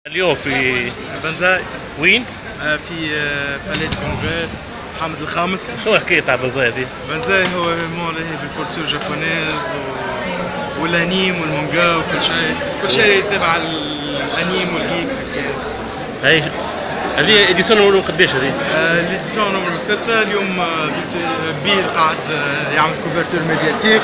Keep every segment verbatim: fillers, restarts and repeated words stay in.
اليوم في بنزاي. وين؟ آه في آه باليت كونغري حامد الخامس. شو الحكاية تاع بنزاي دي؟ بنزاي هو مول هي بالكولتور جابونيز و... والانيم والمانجا وكل شيء، كل شيء تبع الانيم والجيك هكا. هاي هذه اديسيون نمرو قداش هذه؟ آه الاديسيون نمرو ستة. اليوم بيل قاعد يعمل كوفرتور ميدياتيك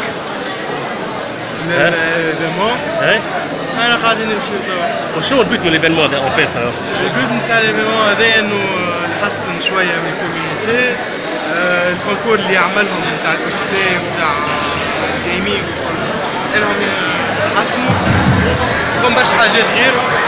للإيفينمون. هاي انا قاعدين نمشي توا. وشو البيت من الايفينمون هذا اون فيت؟ البيت نتاع الايفينمون هذا انه نحسن شويه من الكوميونيتي. آه الكونكور اللي يعملهم نتاع الكوسبلاي ونتاع الجيمنج انهم يحسنوا. فهم برشا حاجات غير.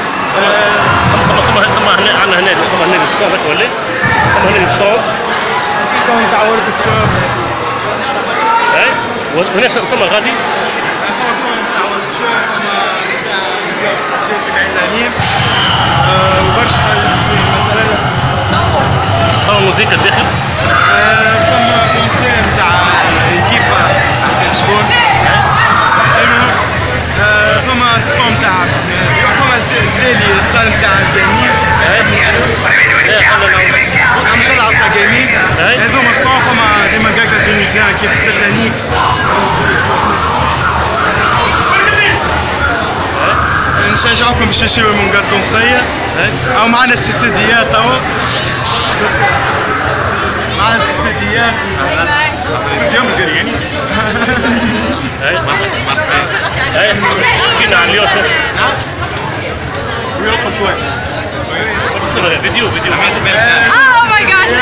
ثم ثم هنا عندنا هنا ثم هنا الستوند هكا ولا؟ ثم هنا الستوند. ستوند تاع ورك شوب. هاي وهنا ثم غادي؟ ثم ستوند تاع ورك شوب، ثم شيء في الإعلانيين وبرشا حاجات مثلا. ثم موسيقى الداخل؟ ثم كونسير تاع الكيفا تاع شكون. ثم تصوم تاع ثم الديلي الصالة تاع الجيمنج. عم طلع صا جيمنج. هذوما صنعوا ثم ديما كاكا تونيزيان كيف سيرتانيكس. نشجعكم باش تشريو من كارتون سيء. او معنا السيسيديات توا. معنا السيسيديات. السيسيديات مدير يعني. اي كنا على اليوم شو؟ نعم؟ ويرقم شوي. بتصير فيديو فيديو. Oh my gosh.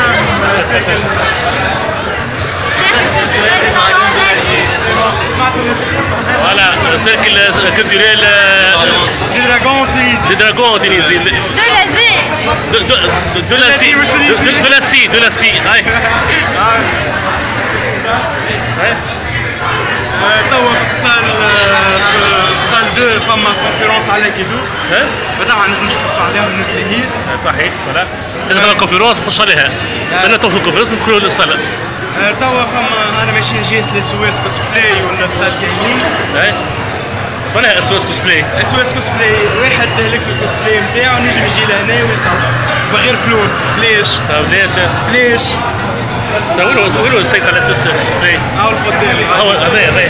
Voilà, le cercle culturel des dragons tunisiens. Des dragons tunisiens. De l'Asie. De, de, de, de la Cie. De, de la Cie, de la Cie. Aïe. توا في الصال الصال اثنين فما كونفيرونس على كيدو. طبعا نجم نشوفوا عليهم الناس اللي هي. صحيح فوالا. عندنا كونفيرونس نخش عليها. استنى في الكونفيرونس ندخلوا للصالة. توا فما انا ماشيين جيت لسويس كوسبلاي ولا الصال جيمنج. اي شنو اس او اس كوسبلاي؟ اس او اس كوسبلاي واحد تهلك في الكوسبلاي نتاعو نجم يجي لهنا ويصلح بغير فلوس. بلاش. طيب ليش؟ بلاش. طيب وين وين السيت على اساس كوسبلاي؟ هاو القدامي. هو هذا هذا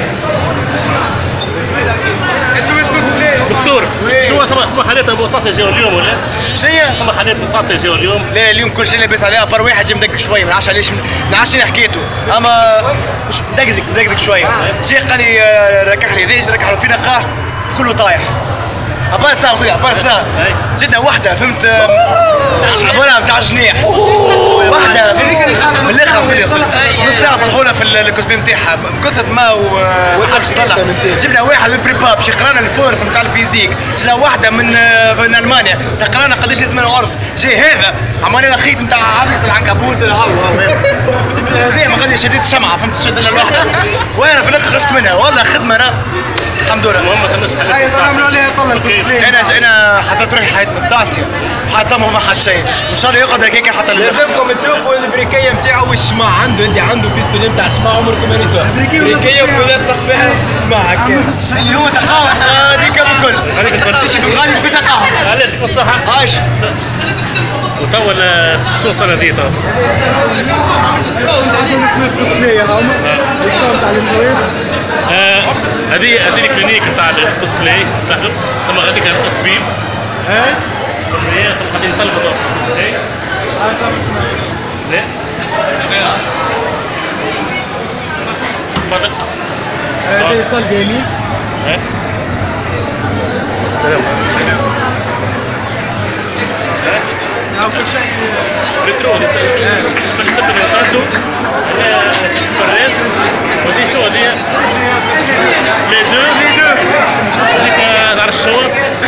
اس او اس كوسبلاي. دكتور شو ثم حالات بصاصه جاوا اليوم ولا؟ شنو؟ ثم حالات بصاصه جاوا اليوم؟ لا اليوم كل شيء لاباس عليه ابار واحد جا مدقدق شويه ما نعرفش علاش ما نعرفش شنو حكيته اما مدقدق مدقدق شويه. جا قال لي ركح لي ذيج ركح في نقاه كله طايح. ابار ساعه وصلي ابار ساعه جاتنا وحده فهمت عباره نتاع جنيح وحده من الاخر وصلي وصلي نص ساعه صلحوا لها في الكوسبي نتاعها بكثره ما وحاجه تصلح. جبنا واحد من بريبا باش يقرانا الفورس نتاع الفيزيك. جبنا واحده من من المانيا تقرانا قداش لازم نعرف. جاي هذا عمل لنا خيط نتاع عفسه العنكبوت هاو هذا ما قدرش شديت الشمعه فهمت شد لنا الوحده وانا في الاخر خرجت منها والله خدمه انا الحمد لله. المهم ما خلناش اي عملوا عليها طلع الكوسبلاي. انا انا حطيت روحي حياه مستعصيه حطمهم ما حد شيء ان شاء الله يقعد هكاك حتى لازمكم تشوفوا البريكيه نتاعو والشماع عنده اللي عنده بيستولي نتاع شماع عمركم ما ريتوها. بريكيه ويلصق فيها نص شماع هكا اللي هو تقاوم هذيك بكل هذيك الكل تشي بالغالي بكل تقاوم. على يعطيك الصحة. عايش. وتوا شو السنة دي توا؟ عندنا السويس كوسبلاي هاهما. الستوند تاع السويس. هذه هذه الكلينيك نتاع الكوسبلاي تاعهم ثم هذيك الطبيب. اي ثم هي ثم قاعدين يصلحوا الكوسبلاي. لا تفضل. هذا صال جيمنج. السلام السلام. هاو كل شيء ريترو يسبب الريتاردو اكسبريس ودي شو هذه؟ لي دو لي دو هذيك نهار الشغل.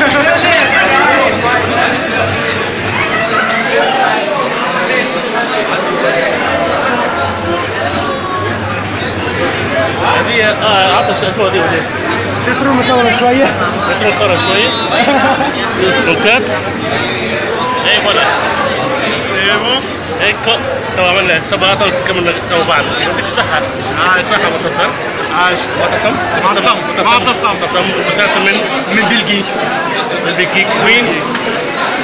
هذه اه عطش شو هذه ولا؟ ريترو مطورة شوية. ريترو مطورة شوية. سكوكات. اي فوالا. سي بون. هيك تو عملنا سبعة طاوس كملنا سوا بعض. يعطيك الصحة. يعطيك الصحة معتصم. عاش. معتصم. معتصم. معتصم. معتصم. معتصم. من من بلجيك. من بلجيك. وين؟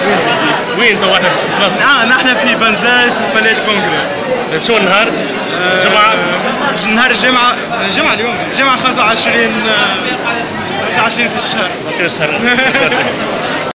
فين تو احنا في مصر؟ اه نحن في بنزال في باليت كونغرس. شو النهار؟ جمعة؟ آه نهار الجمعة الجمعة اليوم الجمعة خمسة وعشرين خمسة وعشرين في الشهر. شو الشهر؟